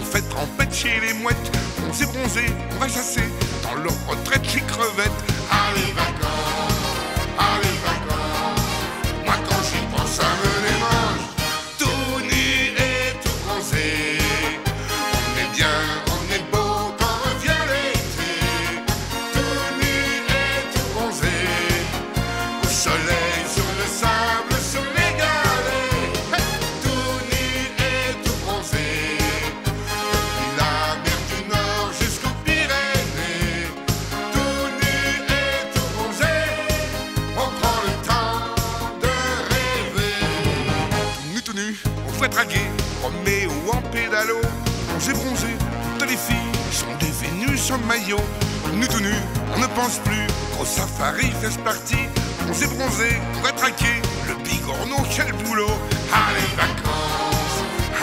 fait trempette chez les mouettes. On s'est bronzé, on va chasser dans leur retraite les crevettes. Allez vacances, moi quand j'y pense ça me démange. Tout nu et tout bronzé, on est bien, on est beau quand revient l'été. Tout nu et tout bronzé, au soleil, sur le sable, sur les galets. Hey, tout nu et tout bronzé, depuis la mer du Nord jusqu'aux Pyrénées. Tout nu et tout bronzé, on prend le temps de rêver. Tout nu, on fait draguer, Roméo en pédalo. On s'est bronzé, toutes les filles sont des Vénus en maillot. Nous tout nu, on ne pense plus qu'au safari fait partie. On s'est bronzé, on va traquer le bigorneau, quel boulot. Allez vacances,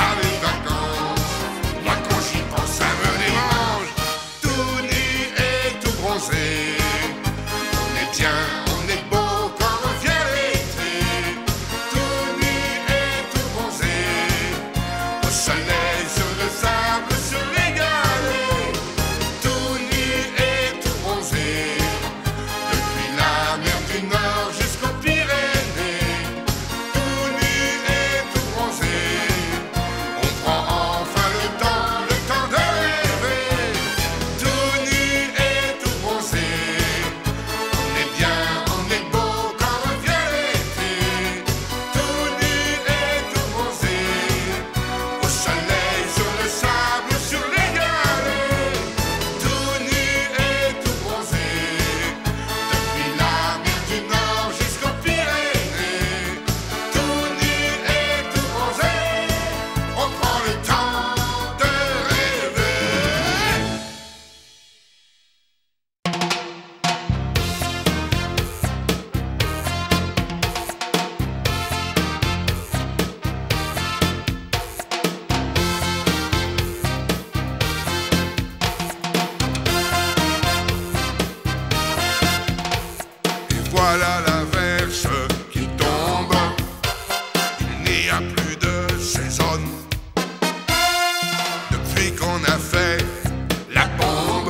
moi quand j'y pense ça me démange. Tout nu et tout bronzé, on est bien, on est beau quand revient l'été. Tout nu et tout bronzé, au soleil, sur le sable, sur les galets. Tout nu et tout bronzé, depuis la mer du Nord jusqu'aux Pyrénées. Tout nu et tout bronzé, on prend enfin le temps de rêver. Tout nu et tout bronzé, on est bien, on est beau quand revient l'été. Tout nu et tout bronzé, au soleil, sur le sable, sur les galets. Tout nu et tout bronzé, depuis la mer du Nord jusqu'aux Pyrénées. Tout nu et tout bronzé, on prend le temps de rêver. Et voilà l'averse qui tombe, il n'y a plus de saison. Depuis qu'on a fait la bombe,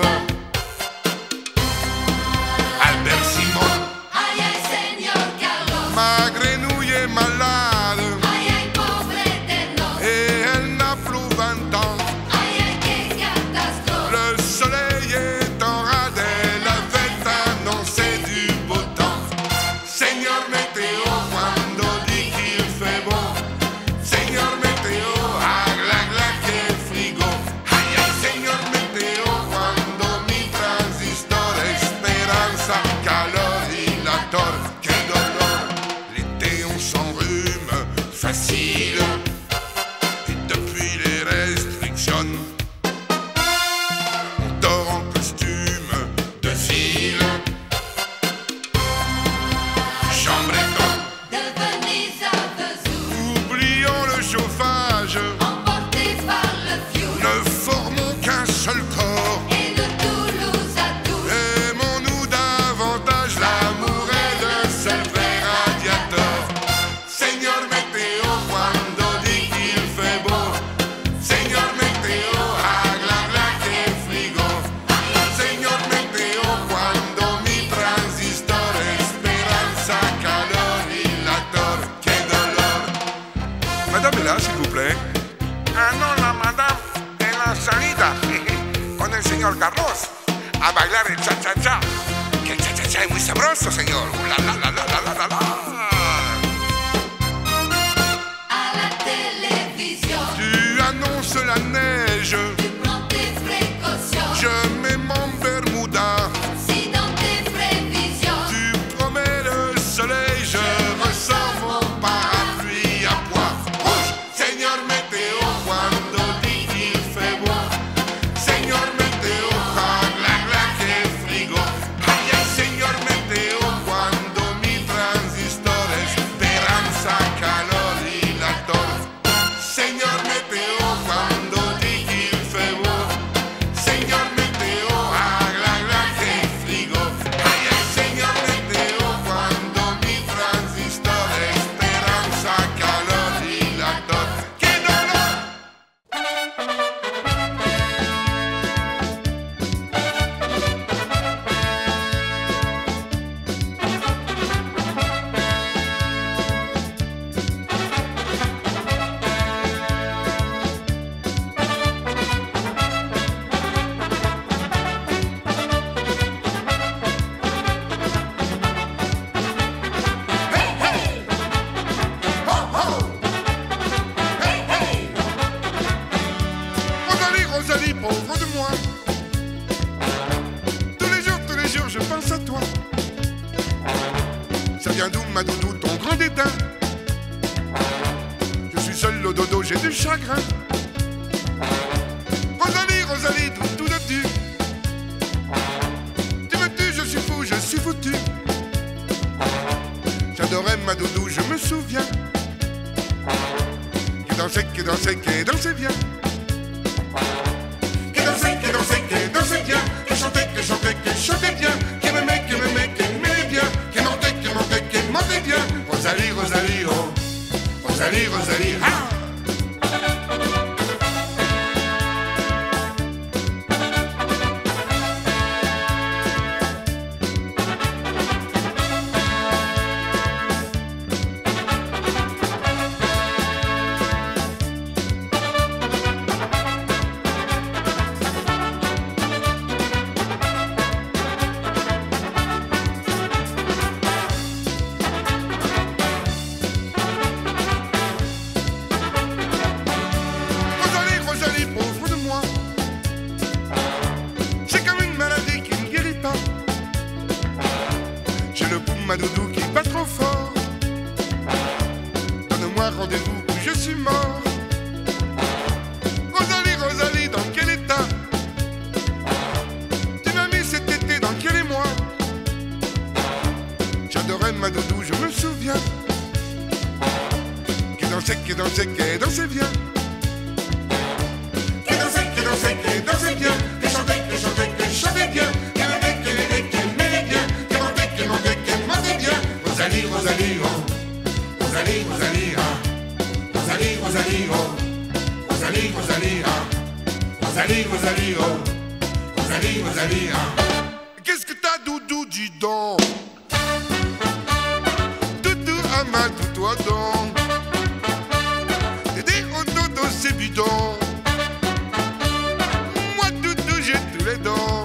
Albert Simon, Ay, ay, señor Carlos, ma grenouille est malade ay, ay, pobre eterno, et elle n'a plus 20 ans. ay, ay, qué catástrofe, Le soleil est en radel, avait annoncé du beau temps. Señor Météo, cuando dit qu'il fait bon. Señor Météo, agla, gla, que frigo. Ay, ay, señor Météo, cuando mi transistor, esperanza, calor, dilator, quel dolor. L'été on s'enrhume facile, et depuis les restrictions, on dort en costume de fil. Chambretton, de Venise à Vesoul, oublions le chauffage, emporté par le fioul, ne formons qu'un seul corps. et de Toulouse à Tours, Aimons-nous davantage, l'amour est le seul vrai radiateur. Señor Météo, cuando dit qu'il fait beau. Señor Météo, agla, gla, que frigo. Señor Météo, cuando mi transistor, esperanza, calor, dilator, quel dolor. Madame est là, s'il vous plaît. Ah non, la madame en la salida con el señor Carlos a bailar el cha-cha-cha. Que el cha-cha-cha es muy sabroso, señor. La la la la la la la la. à la télévision, Tu annonces la neige, tu prends tes précautions, je mets mon bermuda. si dans tes prévisions, Tu promets le soleil, je ressors mon parapluie à pois rouge. Señor Météo, cuando dit qu'il fait beau. Señor Météo, agla, gla, que frigo. Ay, ay, señor Météo, cuando mi transistor, vient d'où, ma doudou, ton grand dédain? Je suis seul au dodo, j'ai du chagrin. Rosalie, Rosalie, tout de tu. Tu me tues, je suis fou, je suis foutu. J'adorais ma doudou, je me souviens. Qui dansait, qui dansait, qui dansait bien. Qui dansait, qui dansait, qui dansait bien. Qui chantait, qui chantait, qui chantait bien. Qui m'aimait, qui m'aimait, qui m'aimait bien. Qui mentait, qui mentait, qui mentait bien. Rosalie, Rosalie, oh. Rosalie, Rosalie, ah. J'ai le bout de ma doudou qui bat trop fort. Donne-moi rendez-vous ou je suis mort. Rosalie, Rosalie, dans quel état tu m'as mis cet été, dans quel émoi? J'adorais ma doudou, je me souviens. Qui dansait, qui dansait, qui dansait bien. Qui dansait, qui dansait, qui dansait bien. Qui chantait, qui chantait, qui chantait bien. Rosalie, Rosalie, oh. Rosalie, Rosalie, ah. Rosalie, Rosalie, oh. Rosalie, Rosalie, ah. Rosalie, Rosalie, oh. Rosalie, Rosalie, ah. Qu'est-ce que t'as, doudou, dis donc? Doudou, à ma doudou, donc. Dédé au dodo, c'est bidon. Moi, doudou, j'ai tous les dents.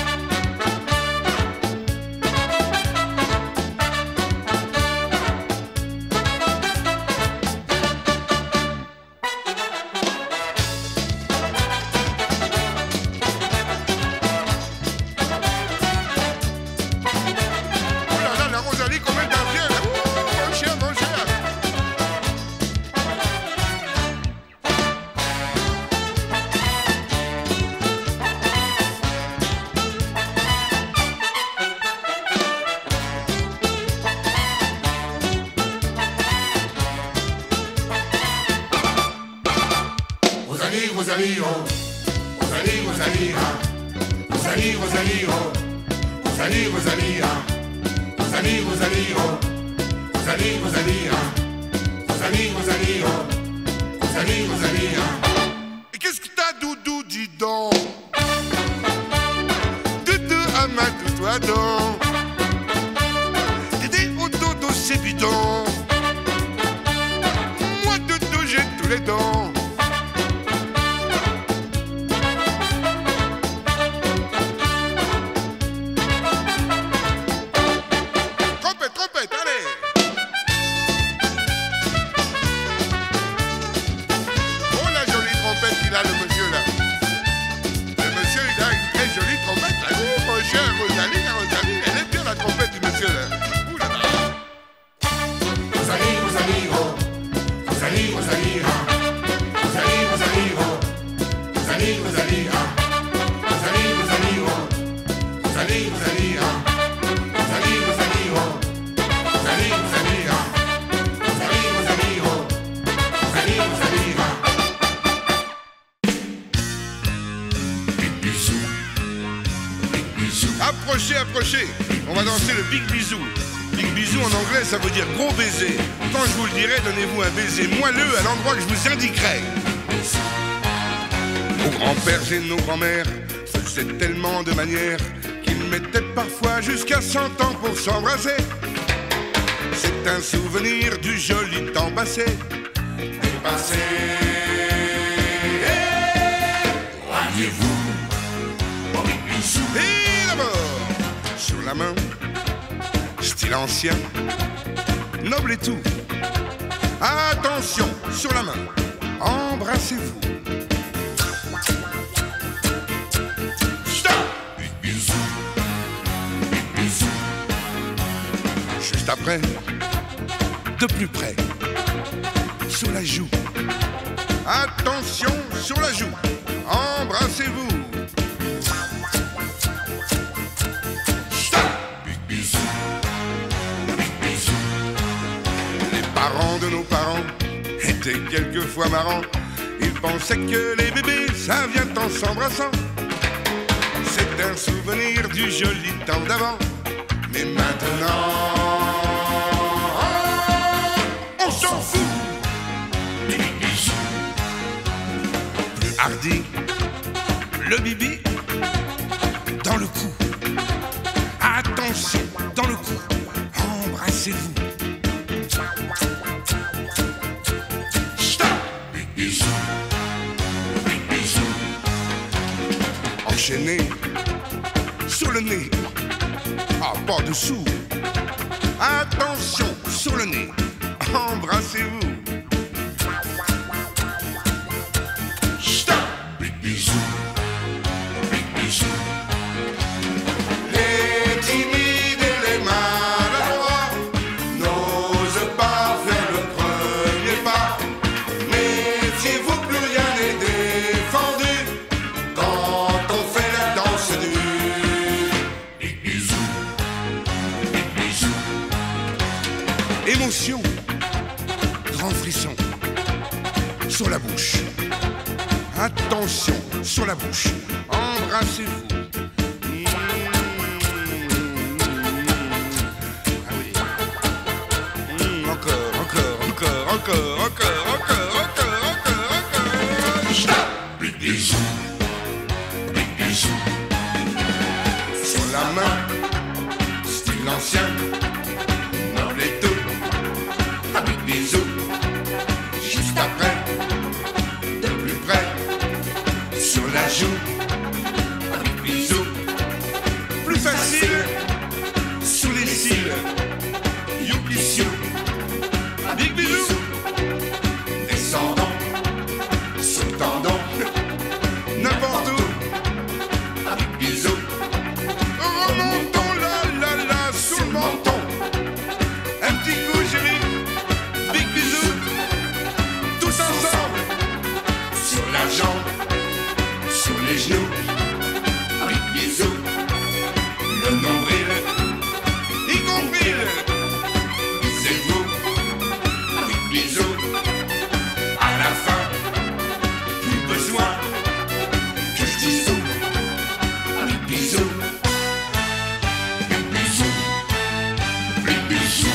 Rosalie, oh. Rosalie, Rosalie, ah. Rosalie, Rosalie, oh. Rosalie, Rosalie, ah. Rosalie, Rosalie, oh. Rosalie, Rosalie, ah. Rosalie, Rosalie, oh. Rosalie, Rosalie, ah. Et qu'est-ce que t'as, doudou, dis donc? Doudou, à ma doudou, donc. Dédé au dodo, c'est bidon. Moi, doudou, j'ai tous les dents. Là, le monsieur là. Le monsieur il a une très jolie trompette là. Oh mon cher Rosalie, Rosalie, elle est bien la trompette du monsieur là. Ouh là là. Rosalie, Rosalie, oh. Rosalie, Rosalie, ah. Rosalie, Rosalie, oh. Rosalie, Rosalie, ah. Rosalie, Rosalie, oh. Rosalie, Rosalie, ah. Rosalie, Rosalie, oh. Rosalie, Rosalie, ah. Rosalie, Rosalie, oh. Rosalie, Rosalie, ah. Approchez, approchez, on va danser le Big Bisou. Big Bisou en anglais ça veut dire gros baiser. Quand je vous le dirai, donnez-vous un baiser moelleux à l'endroit que je vous indiquerai. Nos grands-pères et nos grands-mères faisaient tellement de manières qu'ils mettaient parfois jusqu'à 100 ans pour s'embrasser. C'est un souvenir du joli temps passé. Dépassé. Voyez-vous au Big Bisou. Et d'abord, sur la main, style ancien, noble et tout. Attention, sur la main, embrassez-vous. Stop! Big Bisou, Big Bisou. Juste après. près, de plus près, sur la joue. Attention sur la joue, embrassez-vous. Big bisou, big bisou. Les parents de nos parents étaient quelquefois marrants. Ils pensaient que les bébés, ça vient en s'embrassant. C'est un souvenir du joli temps d'avant. Mais maintenant, on s'en fout. Plus hardi, le bibi dans le cou. Attention, dans le cou, embrassez-vous. Big bisou, big bisou. Enchaîné sur le nez. Ah, pas dessous. Attention sur le nez, embrassez-vous. Big bisou, big bisou. Les timides et les maladroits n'osent pas faire le premier pas. Méfiez-vous, plus rien n'est défendu quand on fait la danse nue. Big bisou, big bisou. Émotion, grand frisson sur la bouche. Attention sur la bouche, embrassez-vous. Ah oui. Encore, encore, encore, encore, encore, encore, encore, encore. Stop. Big bisou, big bisou. Sur la main, style ancien, noble et tout. Un big bisou, juste après, de plus près. Sur la joue, un big bisou. Plus facile, sous les cils. Youpi siou, un big bisou. Descendant, sur le tendon, n'importe où, un big bisou. Remontons là, sur le menton. Un petit coup, chérie, big bisou. Tous ensemble, sur la jambe. Sur les genoux, un big bisou. Le nombril, y compris le. Bisez-vous, un big bisou. À la fin, plus besoin que je dise où. Un big bisou. Big bisou, big bisou.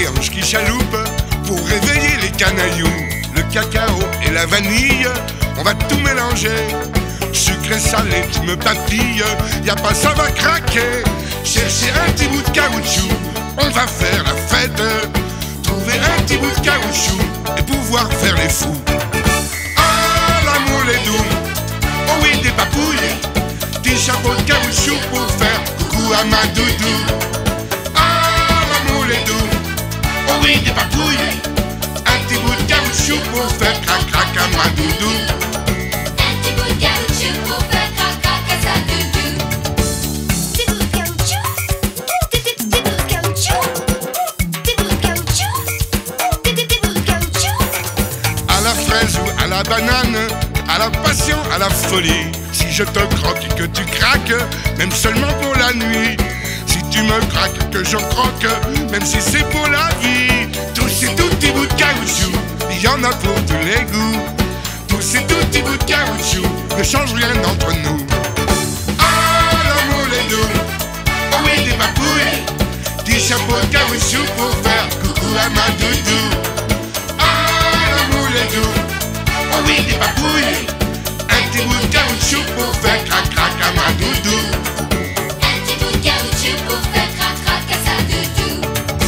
l'auberge qui chaloupe pour réveiller les canailloux. Le cacao et la vanille, on va tout mélanger. Sucré, salé, tu me papilles, y a pas ça va craquer. Chercher un petit bout de caoutchouc, on va faire la fête. Trouver un petit bout de caoutchouc et pouvoir faire les fous. Ah, l'amour est doux, oh oui des papouilles. Petit chapeau de caoutchouc pour faire coucou à ma doudou. Ah, l'amour est doux, oh oui des papouilles. Un petit bout de caoutchouc pour faire crac crac à ma doudou. Un petit bout de caoutchouc pour faire crac crac à sa doudou. Petit bout de caoutchouc, petit bout de caoutchouc, petit bout de caoutchouc, petit bout de caoutchouc. À la fraise ou à la banane, à la passion, à la folie. Si je te croque et que tu craques, même seulement pour la nuit. Si tu me craques, que je croque, même si c'est pour la vie. Tous ces tout petits bouts de caoutchouc, il y en a pour tous les goûts. Tous ces tout petits bouts de caoutchouc ne changent rien entre nous. Ah, l'amour est doux, oh oui des papouilles. Petit chapeau de caoutchouc pour faire coucou à ma doudou. Ah, l'amour est doux, oh oui des papouilles. Un petit bout de caoutchouc pour faire crac crac à ma doudou. Un petit bout de caoutchouc pour faire crac crac à sa doudou.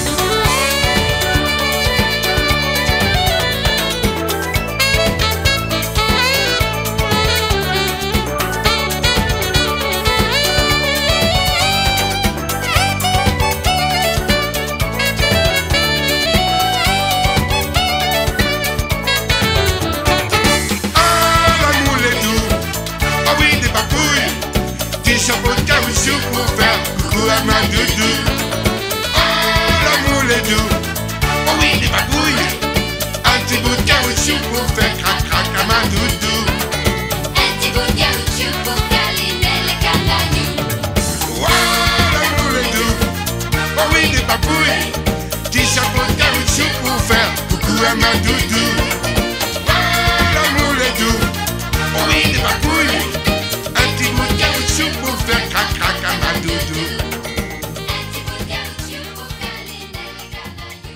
Chapeau de caoutchouc pour faire coucou à ma doudou. Oh, l'amour est doux, oh oui des papouilles. Un petit bout de caoutchouc pour faire crac crac à ma doudou. Un petit bout de caoutchouc pour câliner les canailloux. Oh, l'amour est doux, oh oui des papouilles. Petit chapeau de caoutchouc pour faire coucou à ma doudou. Oh, l'amour est doux, oh oui des papouilles. Un petit bout de caoutchouc pour faire crac crac à ma doudou. Un petit bout de caoutchouc pour câliner les canailloux.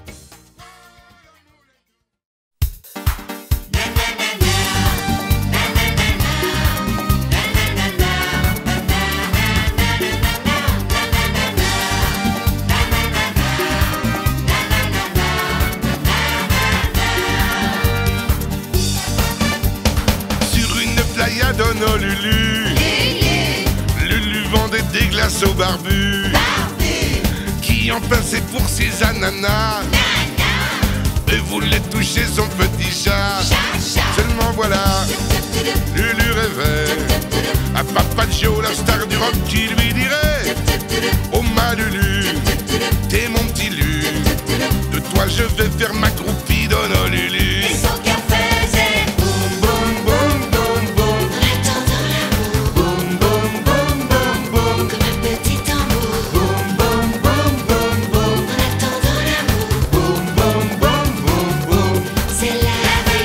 Sur une playa d'Honolulu, Lulu vendait des glaces aux barbus, qui en pinçait pour ses ananas et voulait toucher son petit chat. Seulement voilà, Lulu rêvait à Papa Joe, la star du rock, qui lui dirait: oh ma Lulu, t'es mon petit Lu, de toi je vais faire ma groupie d'Honolulu. Et son cœur faisait boum boum boum boum boum. En attendant l'amour, boum boum boum boum boum. Comme un petit tambour, boum boum boum boum boum. En attendant l'amour, boum boum boum boum boum. C'est la vie.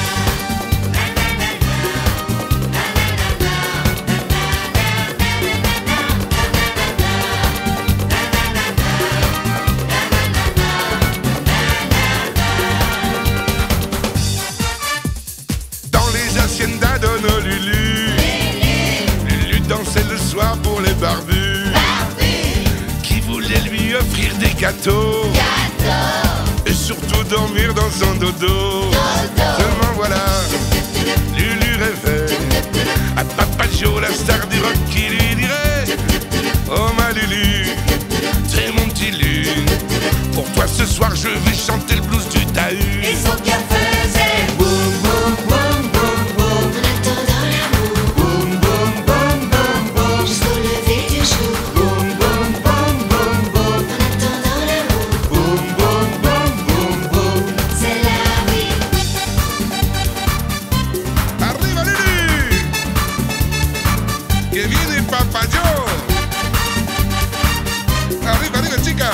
Dans les haciendas d'Honolulu, Lulu dansait le soir pour les barbus, qui voulaient lui offrir des gâteaux et surtout dormir dans son dodo. Seulement voilà, Lulu rêvait à Papa Joe, la star du rock, qui lui dirait: oh ma Lulu, t'es mon petit Lu, pour toi ce soir je vais chanter le blues du Tahut. Et son cœur faisait boum boum boum boum boum. En attendant l'amour, boum boum boum boum boum. Jusqu'au lever du jour, boum boum boum boum boum. En attendant l'amour, boum boum boum boum boum. C'est la vie. Arriva Lulu, que viene Papa Joe. Arriva, arriva chica.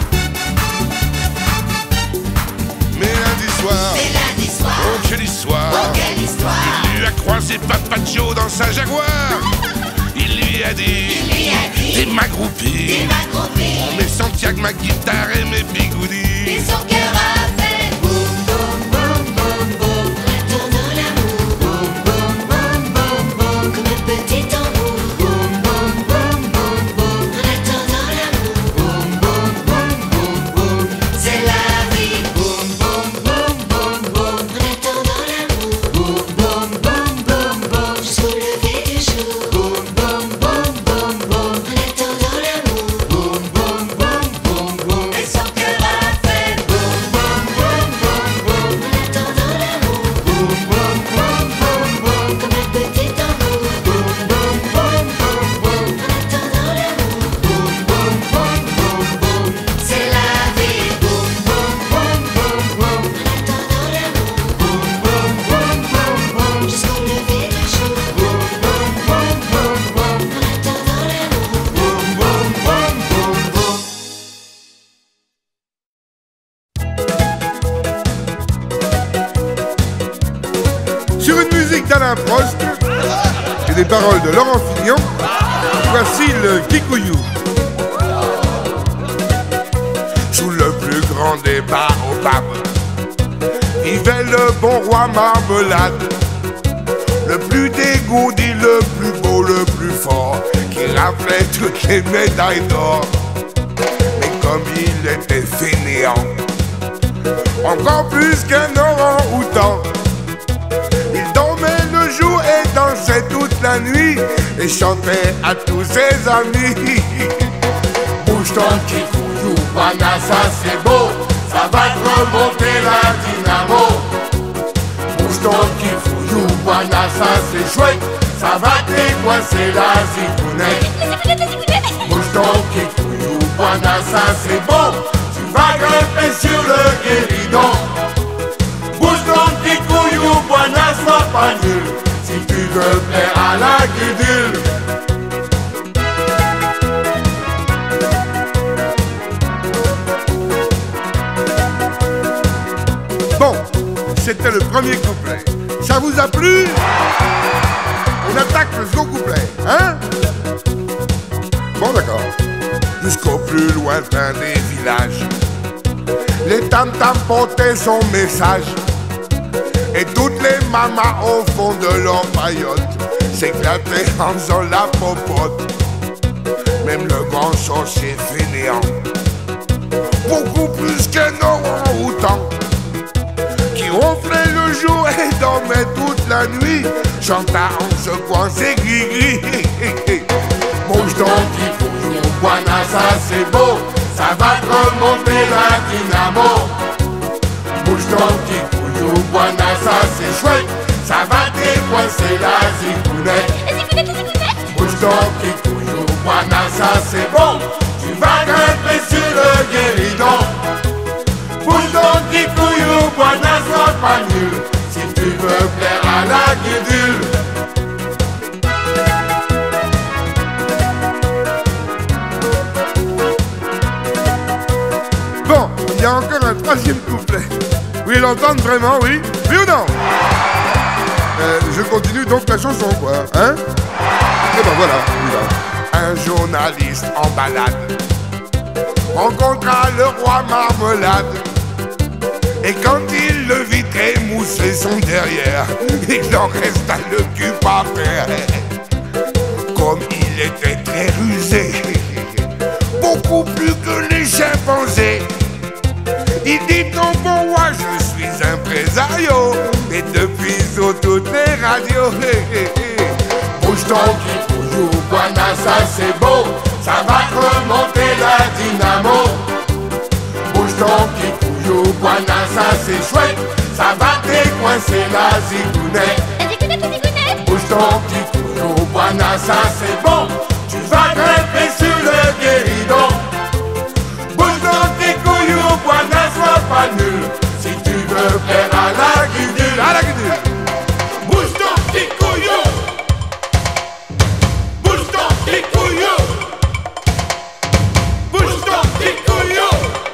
Mais lundi soir, C'est lundi soir. oh quelle histoire, Oh, quelle histoire. il lui a croisé Papa Joe dans sa Jaguar. Il lui a dit: Il lui a dit, t'es ma groupie, t'es ma groupie. mais Santiago, ma guitare et mes bigoudis. Et son cœur a fait boum boum boum boum boum. En attendant l'amour. Boum boum boum boum boum. Comme un petit tambour. Boum boum boum boum boum. En attendant l'amour. Boum boum boum boum boum. C'est la vie. Boum boum boum boum boum. En attendant l'amour. Boum boum boum boum boum. Jusqu'au lever du jour. Boum boum boum boum boum. En attendant l'amour. Boum boum boum boum boum. Et son cœur a fait boum boum boum boum boum. En attendant l'amour. Boum boum boum boum boum. Comme un petit tambour. Boum boum boum boum boum. En attendant l'amour. Boum boum boum boum boum. C'est la vie. Boum boum boum boum boum. En attendant l'amour. Boum boum boum boum boum. Jusqu'au lever du jour. Boum boum boum boum boum. En attendant l'amour. Boum boum boum boum boum. Sur une musique d'Alain Prost et des paroles de Laurent Fignon, voici le Kikuyu. Sous le plus grand des baobabs vivait le bon roi Marmelade, le plus dégourdi, le plus beau, le plus fort, qui raflait toutes les médailles d'or. Mais comme il était fainéant, encore plus qu'un orang-outan, il dormait le jour et dansait toute la nuit et chantait à tous ses amis. Bouge ton kikuyu, pana, ça c'est beau, ça va te remonter la dynamo. Bouge ton kikuyu, pana, ça c'est chouette, ça va t'écoincer la zigounette. Bouge ton kikuyu, pana, ça c'est beau, tu vas grimper sur le guéridon. Bouge ton kikuyu, pana, sois pas nul, si tu veux plaire à la guidule. Bon, c'était le premier couplet. Ça vous a plu? On attaque le second couplet, hein? Bon, d'accord. Jusqu'au plus lointain des villages, les tam-tams portaient son message. Et toutes les mamas au fond de leur paillote s'éclataient en faisant la popote. Même le grand sorcier fainéant, beaucoup plus qu'un orang-outan, qui ronflait le jour et dormait toute la nuit, chanta en secouant ses gris-gris. Bouge ton kikuyu, pana, ça c'est beau, ça va te remonter la dynamo. Bouge ton kikuyu, pana, ça c'est chouette, ça va t'écoincer la zigounette. Bouge ton kikuyu, pana, ça c'est bon, tu vas grimper sur le guéridon. Bouge ton kikuyu, pana, sois pas nul, si tu veux plaire à la guidule. Bon, il y a encore un troisième couplet. Vous voulez l'entendre vraiment, oui? Oui ou non? Je continue donc la chanson, quoi, hein? Et ben voilà, voilà. Un journaliste en balade rencontra le roi Marmelade. Et quand il le vit émousser son derrière, il en resta le cul par terre. Comme il était très rusé, beaucoup plus que les chimpanzés, il dit: non, bon roi, je suis impresario, et depuis sur toutes les radios. Bouge ton kikuyu, pana, ça c'est beau, ça va te remonter la dynamo. Bouge ton kikuyu, pana, ça c'est chouette, ça va t'écoincer la zigounette. Bouge ton kikuyu, pana, ça c'est bon, tu vas grimper sur le guéridon. Bouge ton kikuyu, pana, sois pas nul, si tu veux plaire à la guidule. À la guidule. Bouge ton kikuyu, bouge ton kikuyu, bouge ton kikuyu,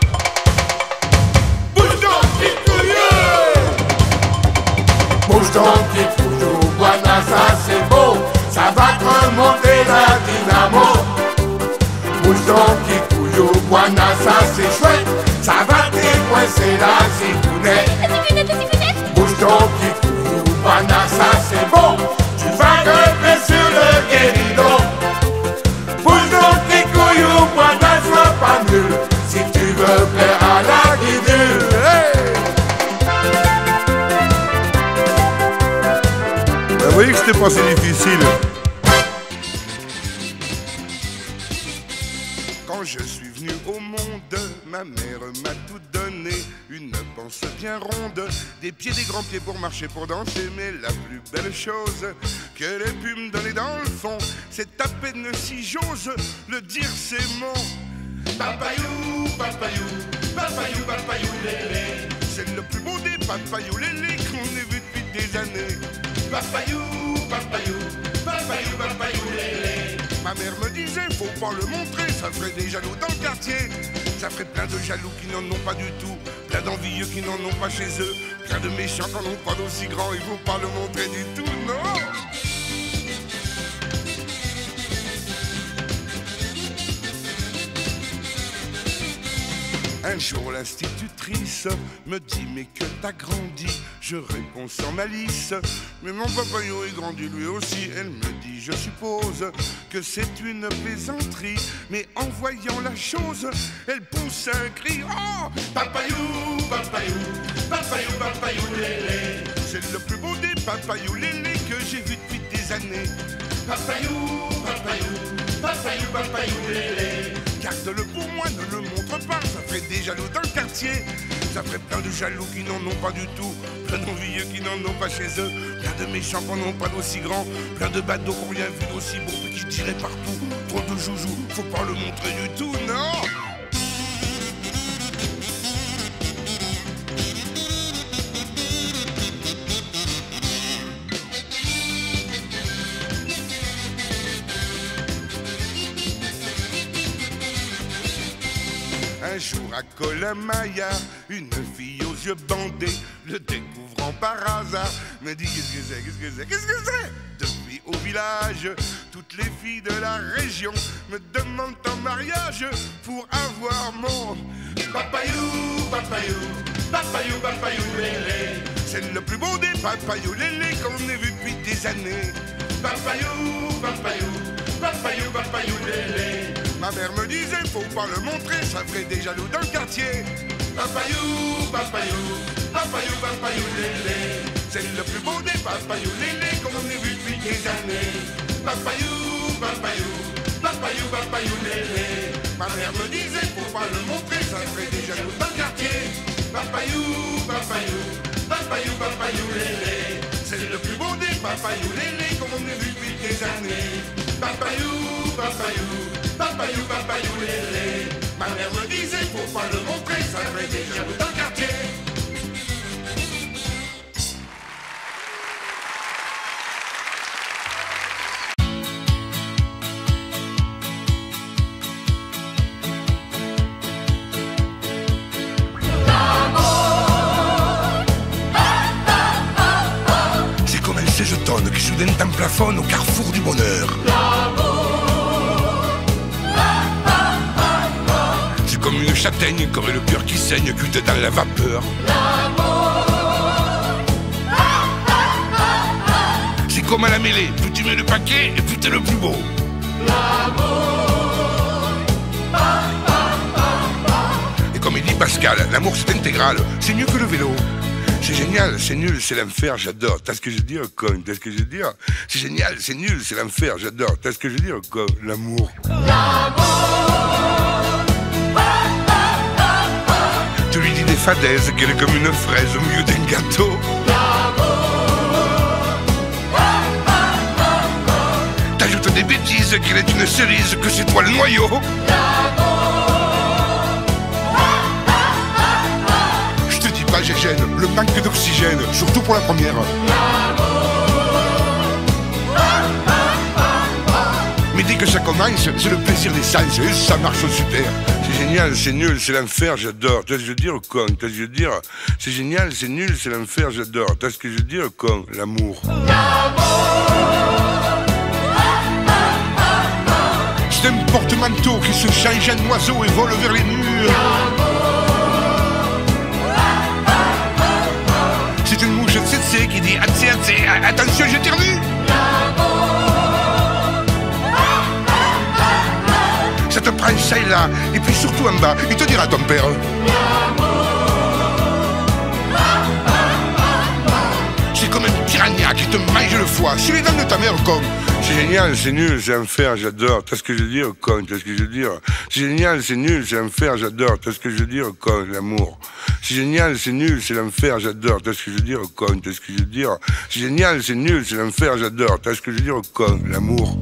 bouge ton kikuyu. Bouge ton kikuyu, pana, ça c'est beau, ça va te remonter la dynamo. Bouge ton kikuyu, pana, ça c'est chouette, ça va t'écoincer c'est la cigounette. La cigounette, la cigounette. Bouge ton petit couillou, banane, ça c'est bon. Tu vas grimper sur le guéridon. Bouge ton petit couillou, banane, sois pas nul. Si tu veux plaire à la guidule. Vous voyez que c'était pas si difficile. Quand je suis venu au monde, ma mère m'a tout donné. Une panse bien ronde, des pieds, des grands pieds pour marcher, pour danser. Mais la plus belle chose qu'elle ait pu me donner dans le fond, c'est à peine si j'ose le dire, c'est mon papayou, papayou, papayou, papayou, lélé. C'est le plus beau des papayou, lélé qu'on ait vu depuis des années. Papayou, papayou, papayou, papayou, lélé. Ma mère me disait, faut pas le montrer, ça ferait des jaloux dans le quartier. Ça ferait plein de jaloux qui n'en ont pas du tout, plein d'envieux qui n'en ont pas chez eux, plein de méchants qui n'en ont pas d'aussi grand, il faut pas le montrer du tout, non. Un jour l'institutrice me dit, mais que t'as grandi? Je réponds sans malice, mais mon papayou est grandi lui aussi. Elle me dit, je suppose que c'est une plaisanterie, mais en voyant la chose, elle pousse un cri. Oh, papayou, papayou, papayou, papayou, lélé. C'est le plus beau des papayou, lélé que j'ai vu depuis des années. Papayou, papayou, papayou, papayou, lélé. Garde-le pour moi, ne le montre pas, ça ferait des jaloux dans le quartier. Ça ferait plein de jaloux qui n'en ont pas du tout, plein d'envieux qui n'en ont pas chez eux, plein de méchants qui n'en ont pas d'aussi grand, plein de badauds qui n'ont rien vu d'aussi beau, qui tiraient partout. Trop de joujoux, faut pas le montrer du tout, non. Un jour à Colomaya, une fille aux yeux bandés, le découvrant par hasard, me dit qu'est-ce que c'est, qu'est-ce que c'est, qu'est-ce que c'est? Depuis au village, toutes les filles de la région me demandent en mariage pour avoir mon papayou, papayou, papayou, papayou, lélé. C'est le plus beau des papayou, lélé qu'on ait vu depuis des années. Papayou, papayou, papayou, papayou, lélé. Ma mère me disait, faut pas le montrer, ça ferait des jaloux dans le quartier. Papayou, papayou, papayou, papayou, lélé. C'est le plus beau des papayou, lélé qu'on ait vu depuis des années. Papayou, papayou, papayou, papayou, lélé. Ma mère me disait, faut pas le montrer, ça ferait des jaloux dans le quartier. Papayou, papayou, papayou, papayou, lélé. C'est le plus beau des papayou, lélé qu'on ait vu depuis des années. Papayou, papayou, papayou, papayou, lélé. Ma mère me disait, faut pas le montrer, ça ferait des jaloux dans le quartier. C'est comme un 16 tonnes qui soudain t'en plafonne au carrefour du bonheur. Comme une châtaigne, comme le cœur qui saigne, cuite dans la vapeur. C'est comme à la mêlée, plus tu mets le paquet, et plus t'es le plus beau. Et comme il dit Pascal, l'amour c'est intégral, c'est mieux que le vélo. C'est génial, c'est nul, c'est l'enfer, j'adore. T'as ce que je veux dire, con, t'as ce que je veux dire. C'est génial, c'est nul, c'est l'enfer, j'adore. T'as ce que je veux dire, con, l'amour. Tu lui dis des fadaises, qu'elle est comme une fraise au milieu d'un gâteau. T'ajoutes des bêtises, qu'elle est une cerise, que c'est toi le noyau. Je te dis pas, Gégène, le manque d'oxygène, surtout pour la première. Mais dès que ça commence, c'est le plaisir des sens, et ça marche super. C'est génial, c'est nul, c'est l'enfer, j'adore. T'as ce que je veux dire, con? T'as ce que je veux dire? C'est génial, c'est nul, c'est l'enfer, j'adore. T'as ce que je veux dire, con? L'amour. C'est un porte-manteau qui se change en oiseau et vole vers les murs. bouche tsetse qui dit atse atse, attention j'éternue. Ça te prend ça et là, et puis surtout en bas, il te dira ton père. C'est comme un piranha qui te mange le foie. C'est les dents de ta mère, con. C'est génial, c'est nul, c'est enfer, j'adore. T'as ce que je veux dire, con, t'as ce que je veux dire. C'est génial, c'est nul, c'est enfer, j'adore. T'as ce que je veux dire, con, l'amour. C'est génial, c'est nul, c'est l'enfer, j'adore. T'as ce que je veux dire, con, t'as ce que je veux dire. C'est génial, c'est nul, c'est l'enfer, j'adore. T'as ce que je veux dire, con, l'amour.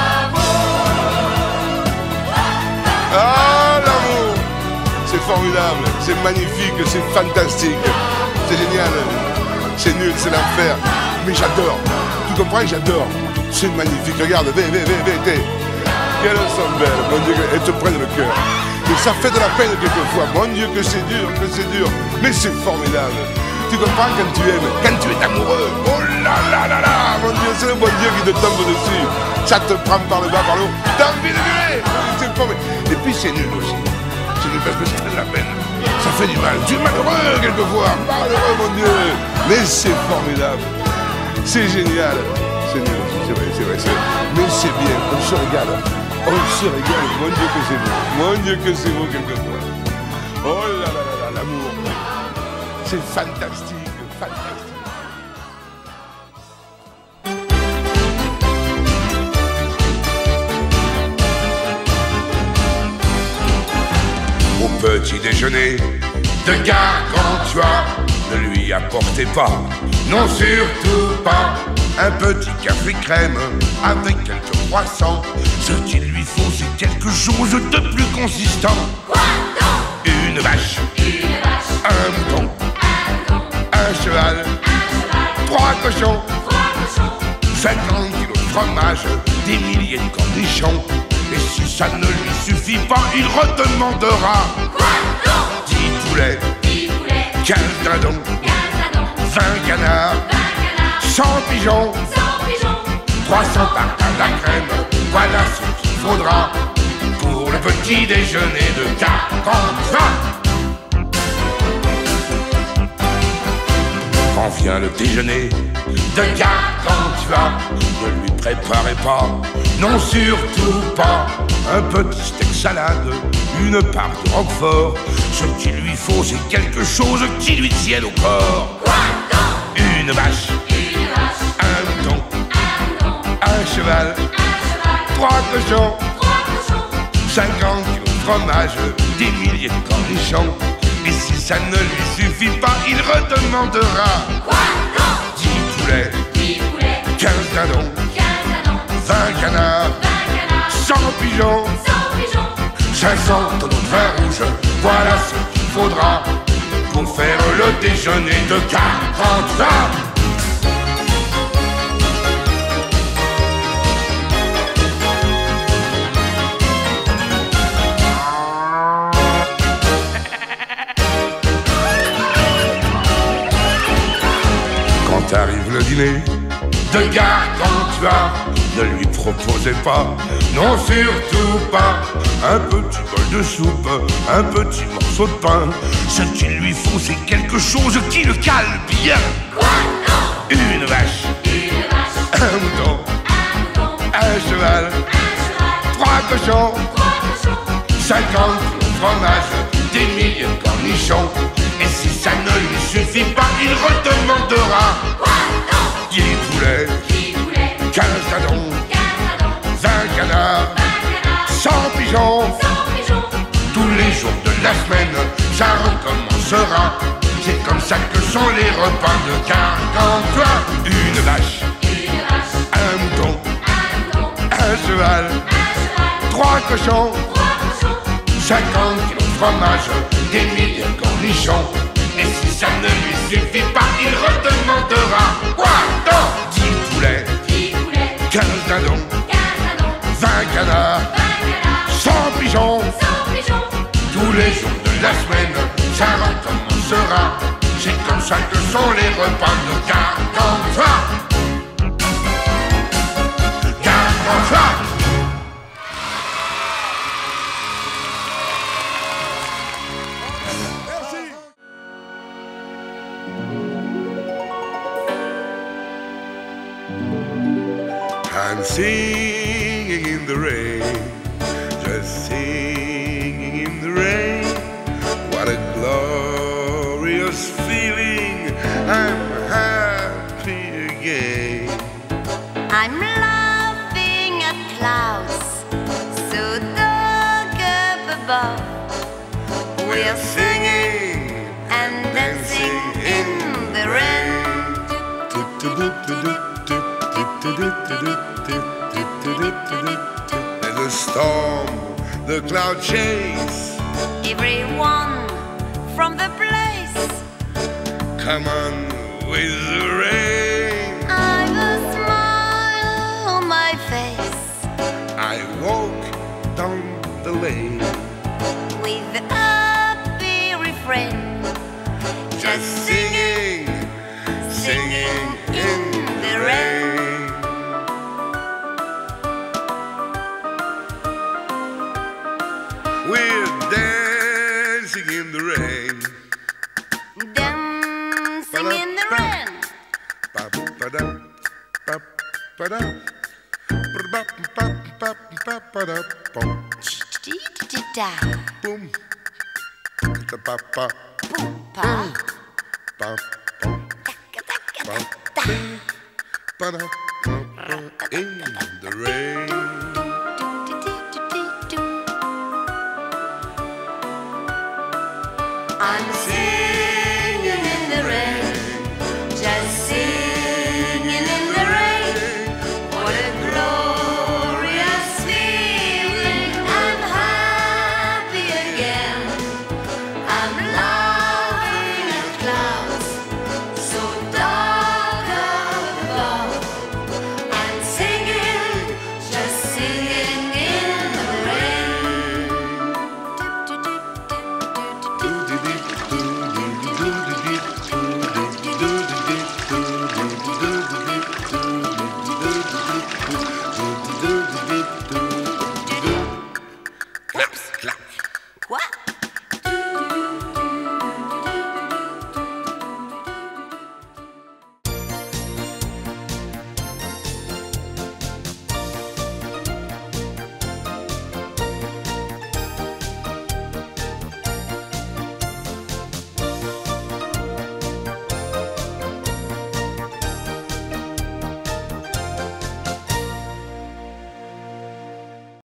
Ah, l'amour! C'est formidable, c'est magnifique, c'est fantastique. C'est génial. C'est nul, c'est l'enfer. Mais j'adore. Tu comprends, j'adore. C'est magnifique. Regarde, vé. Qu'elles sont belles. Mon Dieu, elles te prennent le cœur. Et ça fait de la peine quelquefois. Mon Dieu, que c'est dur. Mais c'est formidable. Tu comprends quand tu aimes, quand tu es amoureux. Oh là là là là. Mon Dieu, c'est le bon Dieu qui te tombe dessus. Ça te prend par le bas, par le haut. T'as envie de gueuler. C'est formidable. Et puis c'est nul aussi. C'est nul parce que ça fait de la peine. Ça fait du mal. Tu es malheureux quelquefois. Malheureux, mon Dieu. Mais c'est formidable. C'est génial. C'est nul. C'est vrai. Mais c'est bien. On se régale. Mon Dieu que c'est beau. Mon Dieu que c'est beau quelquefois. Oh là là là là, l'amour. C'est fantastique. Au petit déjeuner de Gargantua, ne lui apportez pas, non surtout pas, un petit café crème avec quelques croissants. Ce qu'il lui faut, c'est quelque chose de plus consistant. Quoi donc? Une vache, un mouton, un cheval, 3 cochons, 50 kilos de fromage, des milliers de cornichons. Et si ça ne lui suffit pas, il redemandera. Quoi donc? 10 poulets, 15 dindons, 20 canards, 100 pigeons, 300 tartines à crème. Voilà ce qu'il faudra pour le petit déjeuner de Gargantua. Quand vient le déjeuner de Gargantua, ne lui préparez pas, non surtout pas, un petit steak salade, une part de roquefort. Ce qu'il lui faut, c'est quelque chose qui lui tienne au corps. Quoi donc? Une vache, un mouton, un cheval, 3 cochons, 50 kilos de fromage, des milliers de cornichons. Et si ça ne lui suffit pas, il redemandera. Quoi donc? 10 poulets, 15 dindons, 20 canards, 100 pigeons, 500 tonneaux de vin rouge. Voilà ce qu'il faudra pour faire le déjeuner de Gargantua. Quand arrive le dîner de Gargantua, ne lui proposez pas, non surtout pas, un petit bol de soupe, un petit morceau de pain. Ce qu'il lui faut, c'est quelque chose qui le cale bien. Quoi donc? Une vache, un mouton, un cheval, 3 cochons, 50 kilos de fromage, des milliers de cornichons. Et si ça ne lui suffit pas, il redemandera. Quoi donc? 10 poulets, 15 dindons, 20 canards, 100 pigeons. Tous les jours de la semaine, ça recommencera. C'est comme ça que sont les repas de Gargantua. Une vache, un mouton, un cheval, 3 cochons, 50 kilos de fromage, des milliers de cornichons. Et si ça ne lui suffit pas, il redemandera. Quoi donc? 10 poulets, 15 dindons, 20 canards, 100 pigeons. Tous les jours de la semaine, ça recommencera. C'est comme ça que sont les repas de Gargantua. Gargantua. singing in the rain, just singing in the rain. What a glorious feeling, I'm happy again. I'm laughing at clouds so dark up above. We're singing and dancing in the rain. There's a storm, the cloud chase. Everyone from the place, Come on with the rain. I've a smile on my face I walk down the lane, with a happy refrain, just singing, singing in the rain. We're dancing in the rain. dancing in the rain. Ba-ba-da, ba-ba-da, ba-ba-ba-ba-ba-ba-da, bum, Chee-chee-chee-da, boom, da-ba-ba, pa, bum, bum, bum, ba-da, ba-ba, in the rain. I'm singing